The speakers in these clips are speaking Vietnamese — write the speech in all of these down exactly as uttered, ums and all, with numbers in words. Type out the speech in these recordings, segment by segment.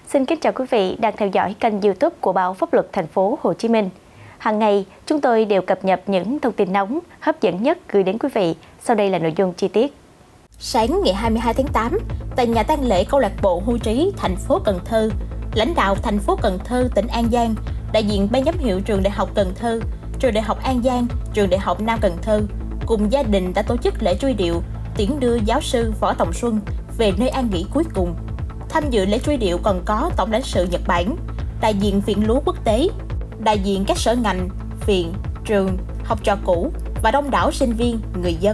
Xin kính chào quý vị đang theo dõi kênh YouTube của Báo Pháp luật Thành phố Hồ Chí Minh. Hàng ngày, chúng tôi đều cập nhật những thông tin nóng, hấp dẫn nhất gửi đến quý vị. Sau đây là nội dung chi tiết. Sáng ngày hai mươi hai tháng tám, tại nhà tang lễ câu lạc bộ Hưu Trí, thành phố Cần Thơ, lãnh đạo thành phố Cần Thơ, tỉnh An Giang, đại diện ban giám hiệu trường Đại học Cần Thơ, trường Đại học An Giang, trường Đại học Nam Cần Thơ cùng gia đình đã tổ chức lễ truy điệu, tiễn đưa giáo sư Võ Tòng Xuân về nơi an nghỉ cuối cùng. Tham dự lễ truy điệu còn có Tổng lãnh sự Nhật Bản, đại diện Viện Lúa Quốc tế, đại diện các sở ngành, viện, trường, học trò cũ và đông đảo sinh viên, người dân.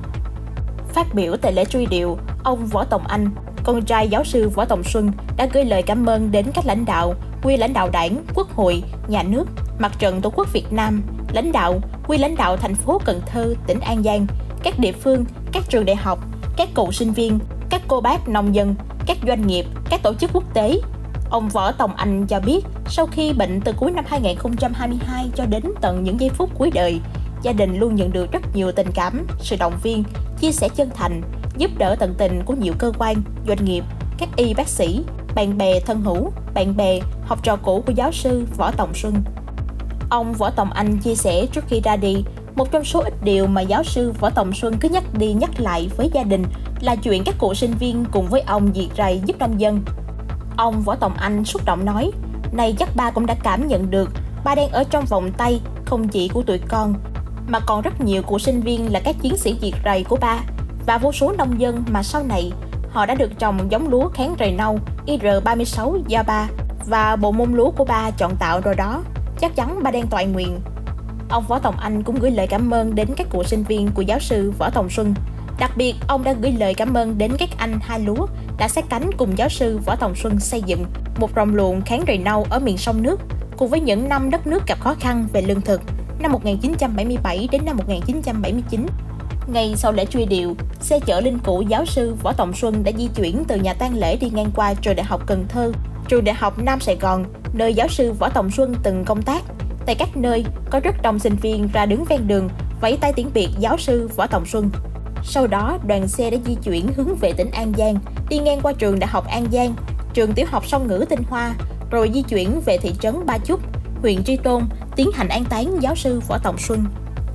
Phát biểu tại lễ truy điệu, ông Võ Tòng Anh, con trai giáo sư Võ Tòng Xuân, đã gửi lời cảm ơn đến các lãnh đạo, nguyên lãnh đạo Đảng, Quốc hội, Nhà nước, Mặt trận Tổ quốc Việt Nam, lãnh đạo, nguyên lãnh đạo thành phố Cần Thơ, tỉnh An Giang, các địa phương, các trường đại học, các cựu sinh viên, các cô bác nông dân, các doanh nghiệp, các tổ chức quốc tế. Ông Võ Tòng Anh cho biết, sau khi bệnh từ cuối năm hai nghìn không trăm hai mươi hai cho đến tận những giây phút cuối đời, gia đình luôn nhận được rất nhiều tình cảm, sự động viên, chia sẻ chân thành, giúp đỡ tận tình của nhiều cơ quan, doanh nghiệp, các y bác sĩ, bạn bè thân hữu, bạn bè, học trò cũ của giáo sư Võ Tòng Xuân. Ông Võ Tòng Anh chia sẻ trước khi ra đi, một trong số ít điều mà giáo sư Võ Tòng Xuân cứ nhắc đi nhắc lại với gia đình là chuyện các cựu sinh viên cùng với ông diệt rầy giúp nông dân. Ông Võ Tòng Anh xúc động nói, này chắc ba cũng đã cảm nhận được, ba đang ở trong vòng tay không chỉ của tụi con, mà còn rất nhiều cựu sinh viên là các chiến sĩ diệt rầy của ba, và vô số nông dân mà sau này họ đã được trồng giống lúa kháng rầy nâu I R ba mươi sáu do ba và bộ môn lúa của ba chọn tạo rồi đó, chắc chắn ba đang toại nguyện. Ông Võ Tòng Anh cũng gửi lời cảm ơn đến các cựu sinh viên của giáo sư Võ Tòng Xuân. Đặc biệt, ông đã gửi lời cảm ơn đến các anh hai lúa đã sát cánh cùng giáo sư Võ Tòng Xuân xây dựng một rồng luồn kháng rầy nâu ở miền sông nước, cùng với những năm đất nước gặp khó khăn về lương thực, năm một nghìn chín trăm bảy mươi bảy đến năm một nghìn chín trăm bảy mươi chín. Ngay sau lễ truy điệu, xe chở linh cữu giáo sư Võ Tòng Xuân đã di chuyển từ nhà tang lễ đi ngang qua trường Đại học Cần Thơ, trường Đại học Nam Sài Gòn, nơi giáo sư Võ Tòng Xuân từng công tác. Tại các nơi, có rất đông sinh viên ra đứng ven đường, vẫy tay tiễn biệt giáo sư Võ Tòng Xuân. Sau đó, đoàn xe đã di chuyển hướng về tỉnh An Giang, đi ngang qua trường Đại học An Giang, trường tiểu học Song Ngữ Tinh Hoa, rồi di chuyển về thị trấn Ba Chúc, huyện Tri Tôn, tiến hành an táng giáo sư Võ Tòng Xuân.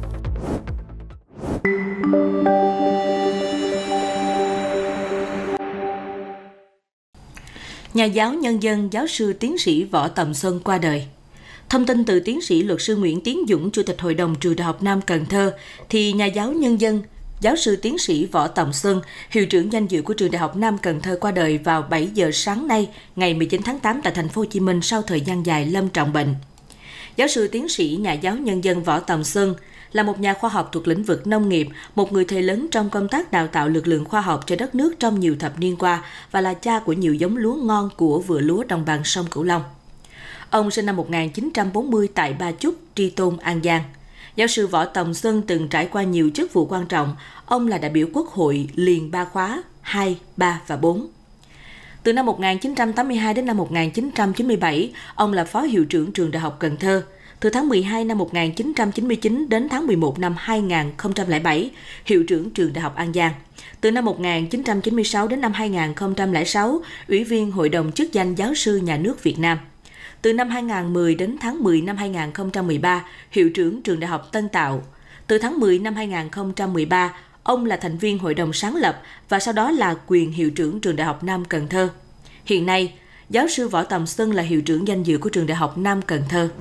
Nhà giáo nhân dân giáo sư tiến sĩ Võ Tòng Xuân qua đời. Thông tin từ tiến sĩ luật sư Nguyễn Tiến Dũng, Chủ tịch Hội đồng Trường Đại học Nam Cần Thơ, thì nhà giáo nhân dân giáo sư tiến sĩ Võ Tòng Xuân, hiệu trưởng danh dự của Trường Đại học Nam Cần Thơ qua đời vào bảy giờ sáng nay, ngày mười chín tháng tám tại thành phố Hồ Chí Minh sau thời gian dài lâm trọng bệnh. Giáo sư tiến sĩ nhà giáo nhân dân Võ Tòng Xuân là một nhà khoa học thuộc lĩnh vực nông nghiệp, một người thầy lớn trong công tác đào tạo lực lượng khoa học trên đất nước trong nhiều thập niên qua và là cha của nhiều giống lúa ngon của vựa lúa đồng bằng sông Cửu Long. Ông sinh năm một nghìn chín trăm bốn mươi tại Ba Chúc, Tri Tôn, An Giang. Giáo sư Võ Tòng Xuân từng trải qua nhiều chức vụ quan trọng. Ông là đại biểu Quốc hội liền ba khóa hai, ba và bốn. Từ năm một nghìn chín trăm tám mươi hai đến năm một nghìn chín trăm chín mươi bảy, ông là phó hiệu trưởng trường Đại học Cần Thơ. Từ tháng mười hai năm một nghìn chín trăm chín mươi chín đến tháng mười một năm hai nghìn không trăm lẻ bảy, hiệu trưởng trường Đại học An Giang. Từ năm một nghìn chín trăm chín mươi sáu đến năm hai nghìn không trăm lẻ sáu, ủy viên Hội đồng chức danh giáo sư nhà nước Việt Nam. Từ năm hai nghìn không trăm mười đến tháng mười năm hai nghìn không trăm mười ba, hiệu trưởng trường Đại học Tân Tạo. Từ tháng mười năm hai nghìn không trăm mười ba, ông là thành viên hội đồng sáng lập và sau đó là quyền hiệu trưởng trường Đại học Nam Cần Thơ. Hiện nay, giáo sư Võ Tòng Xuân là hiệu trưởng danh dự của trường Đại học Nam Cần Thơ.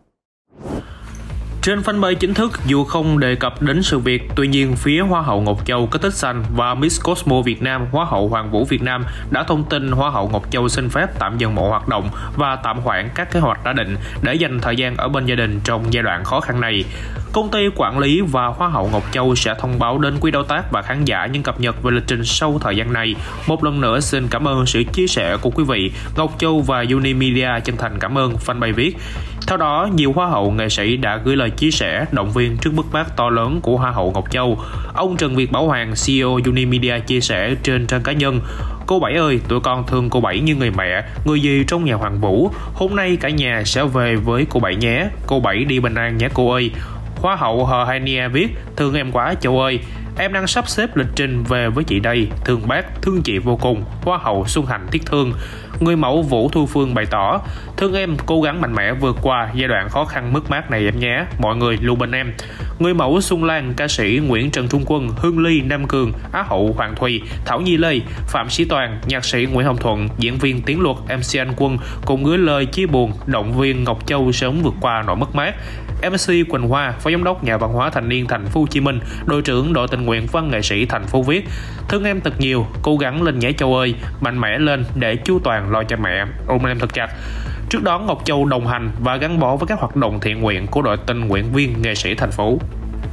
Trên fanpage chính thức, dù không đề cập đến sự việc, tuy nhiên phía Hoa hậu Ngọc Châu Có Tích Xanh và Miss Cosmo Việt Nam, Hoa hậu Hoàng vũ Việt Nam đã thông tin Hoa hậu Ngọc Châu xin phép tạm dừng mọi hoạt động và tạm hoãn các kế hoạch đã định để dành thời gian ở bên gia đình trong giai đoạn khó khăn này. Công ty quản lý và Hoa hậu Ngọc Châu sẽ thông báo đến quý đối tác và khán giả những cập nhật về lịch trình sau thời gian này. Một lần nữa xin cảm ơn sự chia sẻ của quý vị. Ngọc Châu và Unimedia chân thành cảm ơn, fanpage viết. Theo đó, nhiều hoa hậu nghệ sĩ đã gửi lời chia sẻ, động viên trước mất mát to lớn của Hoa hậu Ngọc Châu. Ông Trần Việt Bảo Hoàng, xê e ô Unimedia chia sẻ trên trang cá nhân: Cô Bảy ơi, tụi con thương cô Bảy như người mẹ, người gì trong nhà Hoàng Vũ. Hôm nay cả nhà sẽ về với cô Bảy nhé. Cô Bảy đi bình an nhé cô ơi. Hoa hậu Hờ Hania viết: Thương em quá Châu ơi. Em đang sắp xếp lịch trình về với chị đây, thương bác, thương chị vô cùng. Hoa hậu Xuân Hạnh tiếc thương. Người mẫu Vũ Thu Phương bày tỏ, thương em cố gắng mạnh mẽ vượt qua giai đoạn khó khăn mất mát này em nhé, mọi người luôn bên em. Người mẫu Xuân Lan, ca sĩ Nguyễn Trần Trung Quân, Hương Ly, Nam Cường, Á hậu Hoàng Thùy, Thảo Nhi Lê, Phạm Sĩ Toàn, nhạc sĩ Nguyễn Hồng Thuận, diễn viên Tiến Luật, em xê Anh Quân cùng gửi lời chia buồn, động viên Ngọc Châu sớm vượt qua nỗi mất mát. em xê Quỳnh Hoa, Phó Giám đốc Nhà văn hóa Thanh niên Thành phố Hồ Chí Minh, đội trưởng đội tình nguyện văn nghệ sĩ thành phố viết: thương em thật nhiều, cố gắng lên nhé Châu ơi, mạnh mẽ lên để chu toàn lo cho mẹ, ôm em thật chặt. Trước đó, Ngọc Châu đồng hành và gắn bó với các hoạt động thiện nguyện của đội tình nguyện viên nghệ sĩ thành phố.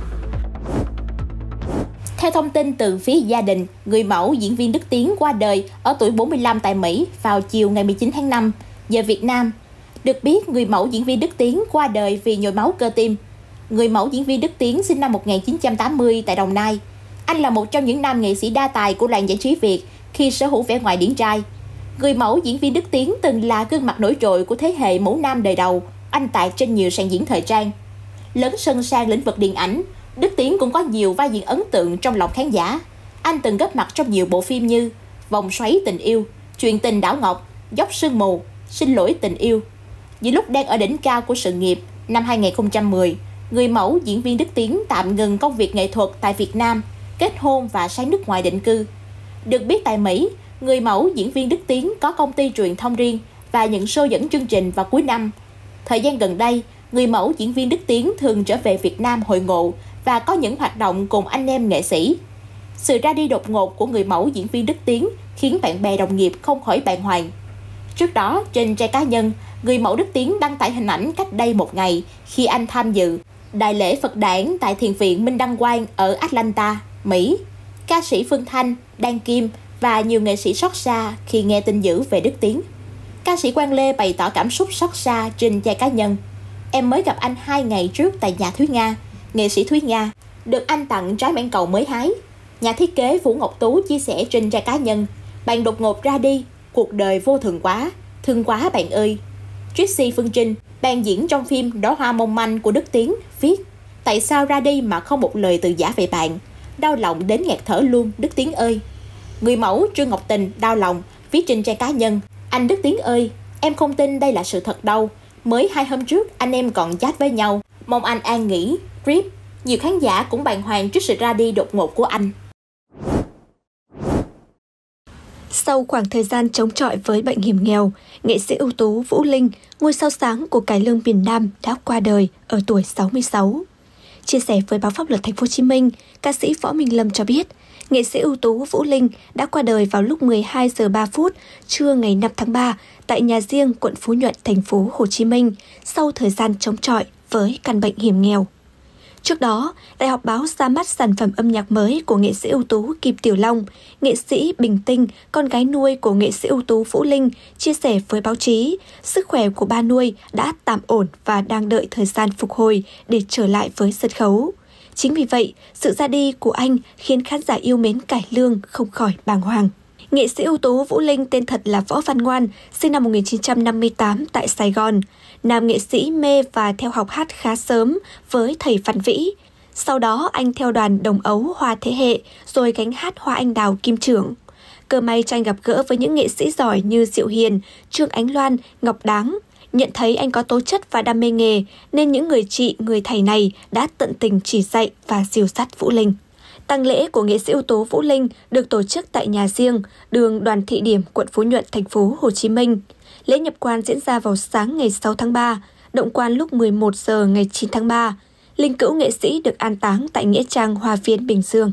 Theo thông tin từ phía gia đình, người mẫu diễn viên Đức Tiến qua đời ở tuổi bốn mươi lăm tại Mỹ vào chiều ngày mười chín tháng năm, giờ Việt Nam. Được biết, người mẫu diễn viên Đức Tiến qua đời vì nhồi máu cơ tim. Người mẫu diễn viên Đức Tiến sinh năm một nghìn chín trăm tám mươi tại Đồng Nai. Anh là một trong những nam nghệ sĩ đa tài của làng giải trí Việt khi sở hữu vẻ ngoài điển trai. Người mẫu diễn viên Đức Tiến từng là gương mặt nổi trội của thế hệ mẫu nam đời đầu, anh tạc trên nhiều sàn diễn thời trang. Lớn sân sang lĩnh vực điện ảnh, Đức Tiến cũng có nhiều vai diễn ấn tượng trong lòng khán giả. Anh từng góp mặt trong nhiều bộ phim như Vòng xoáy tình yêu, Chuyện tình đảo ngọc, Dốc sương mù, Xin lỗi tình yêu. Giữa lúc đang ở đỉnh cao của sự nghiệp, năm hai nghìn không trăm mười, người mẫu diễn viên Đức Tiến tạm ngừng công việc nghệ thuật tại Việt Nam, kết hôn và sang nước ngoài định cư. Được biết tại Mỹ, người mẫu diễn viên Đức Tiến có công ty truyền thông riêng và nhận show dẫn chương trình vào cuối năm. Thời gian gần đây, người mẫu diễn viên Đức Tiến thường trở về Việt Nam hội ngộ và có những hoạt động cùng anh em nghệ sĩ. Sự ra đi đột ngột của người mẫu diễn viên Đức Tiến khiến bạn bè đồng nghiệp không khỏi bàng hoàng. Trước đó, trên trang cá nhân, người mẫu Đức Tiến đăng tải hình ảnh cách đây một ngày khi anh tham dự đại lễ Phật đản tại Thiền viện Minh Đăng Quang ở Atlanta, Mỹ. Ca sĩ Phương Thanh, Đan Kim và nhiều nghệ sĩ xót xa khi nghe tin dữ về Đức Tiến. Ca sĩ Quang Lê bày tỏ cảm xúc xót xa trên trang cá nhân. Em mới gặp anh hai ngày trước tại nhà Thúy Nga, nghệ sĩ Thúy Nga, được anh tặng trái mãng cầu mới hái. Nhà thiết kế Vũ Ngọc Tú chia sẻ trên trang cá nhân, bạn đột ngột ra đi, cuộc đời vô thường quá, thương quá bạn ơi. Tracy Phương Trinh, bạn diễn trong phim Đóa hoa mong manh của Đức Tiến, viết: tại sao ra đi mà không một lời từ giã về bạn, đau lòng đến nghẹt thở luôn Đức Tiến ơi. Người mẫu Trương Ngọc Tình đau lòng viết trên trang cá nhân: anh Đức Tiến ơi, em không tin đây là sự thật đâu, mới hai hôm trước anh em còn chat với nhau, mong anh an nghỉ. Rip. Nhiều khán giả cũng bàng hoàng trước sự ra đi đột ngột của anh. Sau khoảng thời gian chống chọi với bệnh hiểm nghèo, nghệ sĩ ưu tú Vũ Linh, ngôi sao sáng của cải lương miền Nam đã qua đời ở tuổi sáu mươi sáu. Chia sẻ với báo Pháp luật Thành phố Hồ Chí Minh, ca sĩ Võ Minh Lâm cho biết, nghệ sĩ ưu tú Vũ Linh đã qua đời vào lúc mười hai giờ ba phút trưa ngày năm tháng ba tại nhà riêng quận Phú Nhuận, Thành phố Hồ Chí Minh sau thời gian chống chọi với căn bệnh hiểm nghèo. Trước đó, Đại học Báo ra mắt sản phẩm âm nhạc mới của nghệ sĩ ưu tú Kim Tiểu Long. Nghệ sĩ Bình Tinh, con gái nuôi của nghệ sĩ ưu tú Vũ Linh, chia sẻ với báo chí, sức khỏe của ba nuôi đã tạm ổn và đang đợi thời gian phục hồi để trở lại với sân khấu. Chính vì vậy, sự ra đi của anh khiến khán giả yêu mến cải lương không khỏi bàng hoàng. Nghệ sĩ ưu tú Vũ Linh tên thật là Võ Văn Ngoan, sinh năm một nghìn chín trăm năm mươi tám tại Sài Gòn. Nam nghệ sĩ mê và theo học hát khá sớm với thầy Văn Vĩ. Sau đó anh theo đoàn Đồng Ấu Hoa Thế Hệ rồi gánh hát Hoa Anh Đào Kim Trưởng. Cơ may cho anh gặp gỡ với những nghệ sĩ giỏi như Diệu Hiền, Trương Ánh Loan, Ngọc Đáng. Nhận thấy anh có tố chất và đam mê nghề nên những người chị, người thầy này đã tận tình chỉ dạy và dìu dắt Vũ Linh. Tang lễ của nghệ sĩ ưu tú Vũ Linh được tổ chức tại nhà riêng, đường Đoàn Thị Điểm, quận Phú Nhuận, Thành phố Hồ Chí Minh. Lễ nhập quan diễn ra vào sáng ngày sáu tháng ba, động quan lúc mười một giờ ngày chín tháng ba. Linh cữu nghệ sĩ được an táng tại nghĩa trang Hoa Viên, Bình Dương.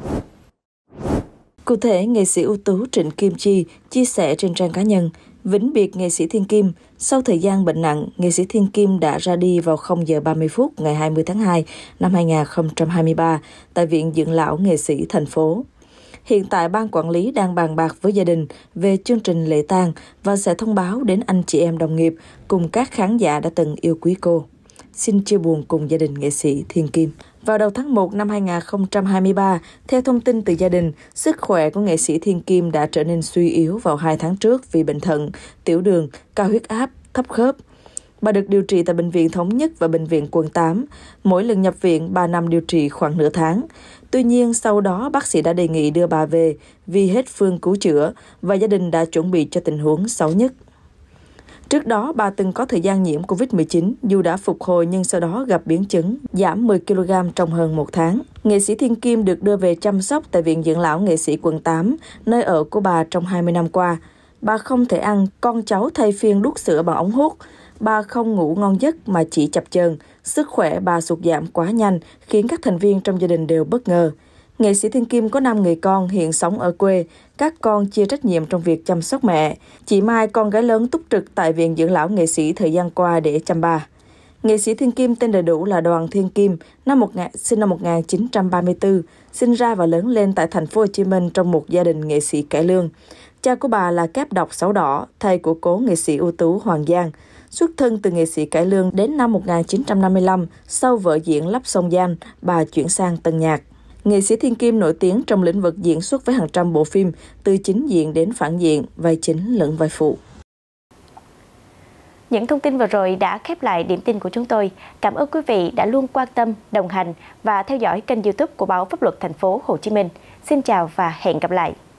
Cụ thể, nghệ sĩ ưu tú Trịnh Kim Chi chia sẻ trên trang cá nhân: vĩnh biệt nghệ sĩ Thiên Kim. Sau thời gian bệnh nặng, nghệ sĩ Thiên Kim đã ra đi vào không giờ ba mươi phút ngày hai mươi tháng hai năm hai nghìn không trăm hai mươi ba tại Viện Dưỡng lão Nghệ sĩ thành phố. Hiện tại, ban quản lý đang bàn bạc với gia đình về chương trình lễ tang và sẽ thông báo đến anh chị em đồng nghiệp cùng các khán giả đã từng yêu quý cô. Xin chia buồn cùng gia đình nghệ sĩ Thiên Kim. Vào đầu tháng một năm hai nghìn không trăm hai mươi ba, theo thông tin từ gia đình, sức khỏe của nghệ sĩ Thiên Kim đã trở nên suy yếu vào hai tháng trước vì bệnh thận, tiểu đường, cao huyết áp, thấp khớp. Bà được điều trị tại Bệnh viện Thống nhất và Bệnh viện Quận tám. Mỗi lần nhập viện, bà nằm điều trị khoảng nửa tháng. Tuy nhiên, sau đó bác sĩ đã đề nghị đưa bà về vì hết phương cứu chữa và gia đình đã chuẩn bị cho tình huống xấu nhất. Trước đó, bà từng có thời gian nhiễm covid mười chín, dù đã phục hồi nhưng sau đó gặp biến chứng, giảm mười ki lô gam trong hơn một tháng. Nghệ sĩ Thiên Kim được đưa về chăm sóc tại Viện Dưỡng lão Nghệ sĩ Quận tám, nơi ở của bà trong hai mươi năm qua. Bà không thể ăn, con cháu thay phiên đút sữa bằng ống hút. Bà không ngủ ngon giấc mà chỉ chập chờn. Sức khỏe bà sụt giảm quá nhanh, khiến các thành viên trong gia đình đều bất ngờ. Nghệ sĩ Thiên Kim có năm người con hiện sống ở quê. Các con chia trách nhiệm trong việc chăm sóc mẹ. Chị Mai, con gái lớn, túc trực tại Viện Dưỡng lão Nghệ sĩ thời gian qua để chăm bà. Nghệ sĩ Thiên Kim tên đầy đủ là Đoàn Thiên Kim, năm một nghìn, sinh năm một nghìn chín trăm ba mươi tư, sinh ra và lớn lên tại thành phố Hồ Chí Minh trong một gia đình nghệ sĩ cải lương. Cha của bà là Cáp Độc Sáu Đỏ, thầy của cố nghệ sĩ ưu tú Hoàng Giang. Xuất thân từ nghệ sĩ cải lương, đến năm một nghìn chín trăm năm mươi lăm, sau vở diễn Lắp Sông Danh, bà chuyển sang tân nhạc. Nghệ sĩ Thiên Kim nổi tiếng trong lĩnh vực diễn xuất với hàng trăm bộ phim, từ chính diện đến phản diện, vai chính lẫn vai phụ. Những thông tin vừa rồi đã khép lại điểm tin của chúng tôi. Cảm ơn quý vị đã luôn quan tâm, đồng hành và theo dõi kênh YouTube của Báo Pháp luật Thành phố Hồ Chí Minh. Xin chào và hẹn gặp lại.